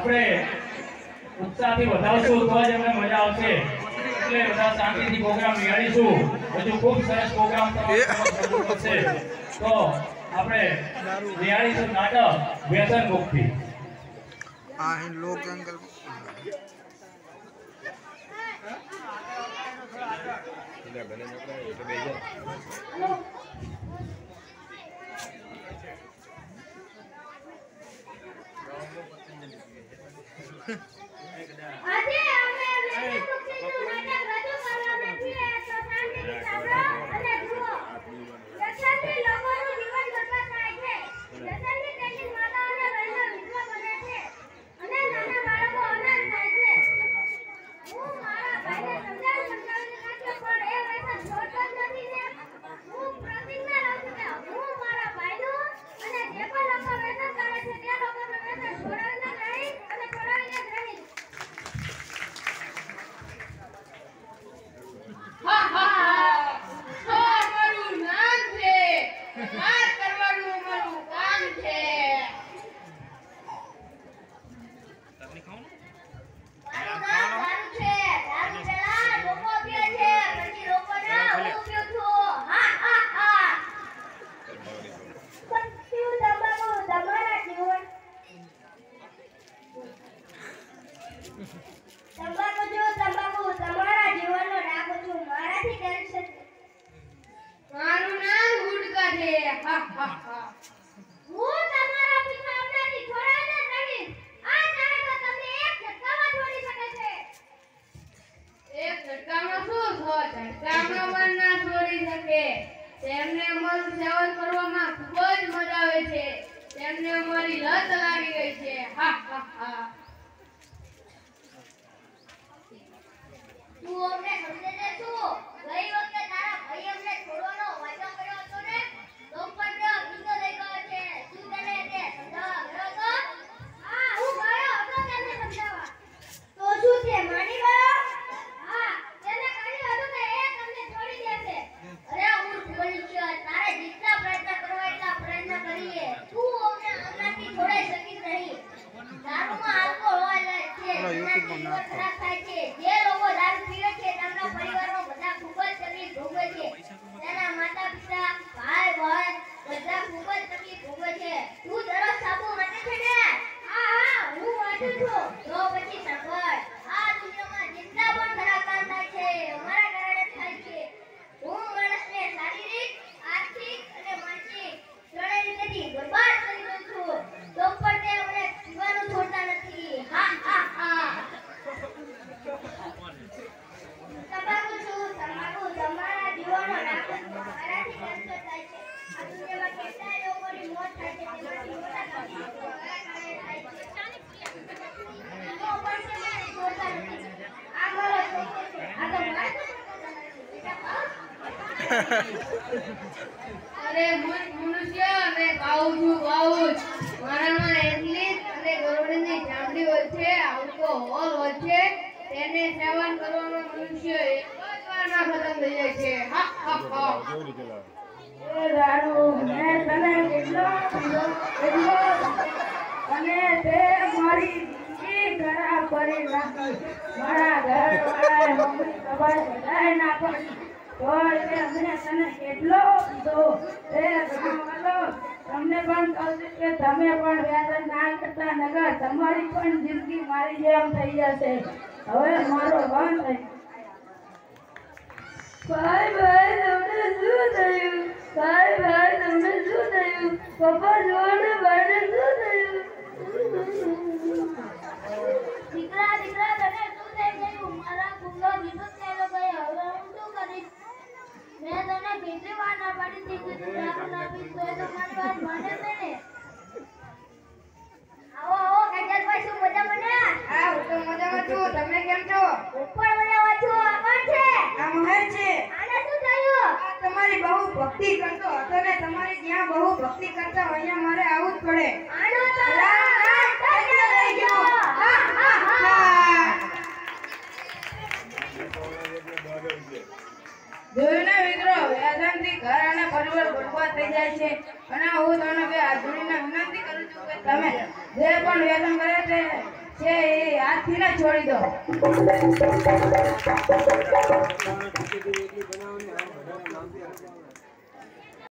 આપણે ઉત્સાહથી વધાવશું તો જ અમને મજા આવશે એટલે બધા શાંતિથી પ્રોગ્રામ નિહાળીશું હજુ ખૂબ સરસ પ્રોગ્રામ થશે તો આપણે નિહાળીશું નાટક વ્યસન મુક્તિ આ લોક એંગલ આજે અમે વ્યસન મુક્તિનું નાટક રજૂ કરવા બેઠીએ તો શાંતિથી સાંભળો અને જુઓ. વ્યસનથી લોકોનું જીવન બરબાદ થાય છે. વ્યસનથી કેટલીક માતાઓ અને બહેનો વિધવા બને છે અને નાના બાળકો અનાથ થાય છે. હું મારા ભાઈને સમજાવીને કાઢ્યો પણ એ વ્યસન છોડતો જ નથી ને. હું પ્રતિજ્ઞા લઉં છું કે હું મારા ભાઈનું અને જે પણ લોકો વ્યસન કરે છે તે લોકોનું વ્યસન છોડાવીને જ રહીશ અને છોડાવીને જ રહીશ. હા હા હા મારું નામ છે માર કરવાનું મારું કામ છે મારું નામ દારૂ છે દારૂ પેલા લોકો પીએ છે પછી લોકોને હું પીઉં છું હા હા હા પત્યું તમાકુ તમારા જીવન તંબાકુ જો તંબાકુ તમારા જીવનનો ડાઘ છું મારાથી ટેન્શન મારું નામ ગુટકા છે હા હા હા હું તમારા પીછા હમણાંથી છોડાવીને જ રહીશ આ ચાહે તો તમને એક ઝટકામાં છોડી શકે છે એક ઝટકામાં શું છો ઝટકામાં પણ ના છોડી શકે તેમને અમારું સેવન કરવામાં ખૂબ જ મજા આવે છે તેમને અમારી લત લાગી ગઈ છે હા હા હા તું અમને સમજે છે શું ગઈ વખતે તારા ભાઈ અમને છોડવાનો વાયદો કર્યો હતો ને તો પણ બીજો લઈ ગયો છે શું તને તે સમજાવવા ગયો હતો હા હું ગયો હતો તેમને સમજાવવા તો શું તે માની ગયો હા તેને કહ્યું હતું કે એ તમને છોડી દેશે અરે મૂર્ખ મનુષ્ય તારે જેટલા પ્રયત્ન કરવા એટલા પ્રયત્ન કરીએ તું અમને આમનાથી છોડાઈ શકીશ નહીં દારૂમાં આલ્કોહોલ છે તેનાથી ખરાબ થાય છે જે લોકો દારૂ પીવે છે તેમના પરિવારમાં બધા ખૂબ જ તકલીફ ભોગવે છે તેના માતા પિતા ભાઈ બહેન બધા ખૂબ જ તકલીફ ભોગવે છે તું દરરોજ સાબુ વાંચે છે ને હા હા હું વાંચું છું તો પછી સાંભળ આ દુનિયામાં જેટલા પણ ખરાબ કામ થાય છે અમારા કારણે થાય છે હું માણસને શારીરિક આર્થિક અને માનસિક ત્રણેય રીતેથી બરબાદ કરી દઉં છું તો પણ તે અમને પીવાનું છોડતા નથી હા હા હા તંબાકુ છું તંબાકુ તમારા જીવનનો ડાઘ મારાથી કેન્સર થાય છે આ દુનિયામાં કેટલાય લોકોની મોત થાય છે તેમાંથી મોટા ભાગના લોકો મારા કારણે થાય છે તો પણ તે મને છોડતા નથી આ મારો સત્ય છે આ તો મારા અરે મનુષ્ય મેં ગાઉં છું મારામાં એટલી અને ગરોળીની ચામડી હોય છે આલ્કોહોલ હોય છે તેને સેવન કરવામાં મનુષ્ય એક જ વારમાં ખતમ થઈ જાય છે હા હા હા એ દારૂ મેં તને કેટલો પીધો એટલો અને તે મારી જિંદગી ખરાબ કરી નાખી મારા ઘરવાળાએ મમ્મી કબાટ બધાય ના પડી તો તે અમને તને કેટલો પીધો એ ઘરવાળો તમને પણ કહું છું કે તમે પણ વ્યાજ ના કરતા નગર તમારી પણ જિંદગી મારી જેમ થઈ જશે હવે મારો બંધ થઈ ભાઈ તમને શું થયું ભાઈ તમને શું થયું પપ્પા જોડે ભાઈને શું થયું દીકરા દીકરા તને શું થઈ ગયું મારા ફૂલો વિદ્યુત થયેલો ગયો હવે હું શું કરીશ મેં તને કેટલી વાર ના પાડી હતી કે તું દારૂ ના પીશ તો એ તો મારી વાત માને છે ને આવો આવો કાજલભાઈ શું મજા મને હા હું તો મજામાં છું તમે કેમ છો ઉપર મજામાં છું આ કોણ છે આ મહેશ છે આને શું થયું આ તમારી બહુ ભક્તિ કરતો હતો ને તમારી જ્યાં બહુ ભક્તિ કરતા હોય અહીંયા મારે આવવું જ પડે આનો તો ધન્ય થઈ ગયો હા હા હા જોયું ને મિત્રો વ્યસનથી ઘર અને પરિવાર બરબાદ થઈ જાય છે અને હું તમને બે હાથ જોડીને વિનંતી કરું છું કે તમે જે પણ પણ વેતન કરે છે એ હાથથી ના છોડી દો.